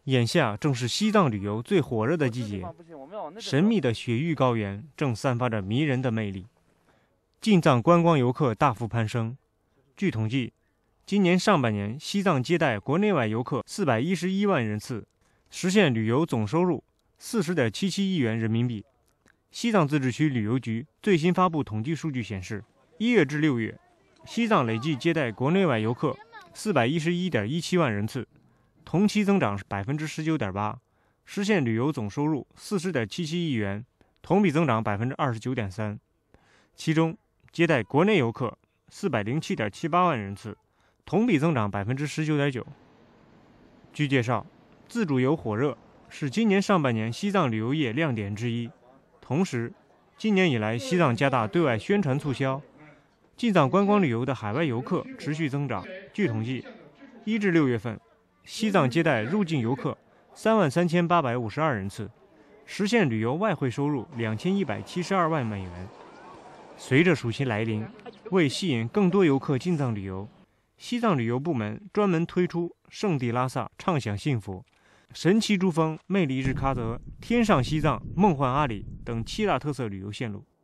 眼下正是西藏旅游最火热的季节，神秘的雪域高原正散发着迷人的魅力，进藏观光游客大幅攀升。据统计，今年上半年西藏接待国内外游客411万人次，实现旅游总收入40.77亿元人民币。西藏自治区旅游局最新发布统计数据显示，1月至6月，西藏累计接待国内外游客411.17万人次，同期增长19.8%，实现旅游总收入40.77亿元，同比增长29.3%。其中，接待国内游客407.78万人次，同比增长19.9%。据介绍，自助游火热是今年上半年西藏旅游业亮点之一。同时，今年以来，西藏加大对外宣传促销，进藏观光旅游的海外游客持续增长。据统计，1至6月份，西藏接待入境游客33852人次，实现旅游外汇收入2172万美元。随着暑期来临，为吸引更多游客进藏旅游，西藏旅游部门专门推出圣地拉萨畅享幸福、神奇珠峰、魅力日喀则、天上西藏、梦幻阿里等7大特色旅游线路。